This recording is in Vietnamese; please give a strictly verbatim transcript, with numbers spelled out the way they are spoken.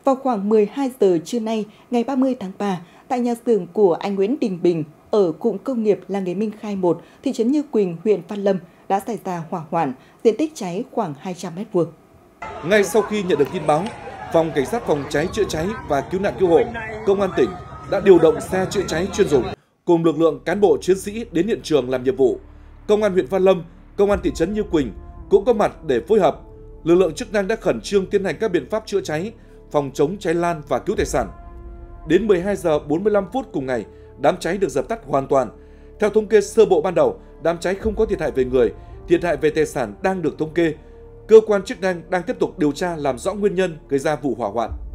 Vào khoảng mười hai giờ trưa nay, ngày ba mươi tháng ba, tại nhà xưởng của anh Nguyễn Đình Bình ở cụm công nghiệp làng nghề Minh Khai một, thị trấn Như Quỳnh, huyện Văn Lâm đã xảy ra hỏa hoạn, diện tích cháy khoảng hai trăm mét vuông. Ngay sau khi nhận được tin báo, Phòng Cảnh sát phòng cháy chữa cháy và cứu nạn cứu hộ, Công an tỉnh đã điều động xe chữa cháy chuyên dụng cùng lực lượng cán bộ chiến sĩ đến hiện trường làm nhiệm vụ. Công an huyện Văn Lâm, Công an thị trấn Như Quỳnh cũng có mặt để phối hợp. Lực lượng chức năng đã khẩn trương tiến hành các biện pháp chữa cháy, phòng chống cháy lan và cứu tài sản. Đến mười hai giờ bốn mươi lăm phút cùng ngày, đám cháy được dập tắt hoàn toàn. Theo thống kê sơ bộ ban đầu, đám cháy không có thiệt hại về người, thiệt hại về tài sản đang được thống kê. Cơ quan chức năng đang tiếp tục điều tra làm rõ nguyên nhân gây ra vụ hỏa hoạn.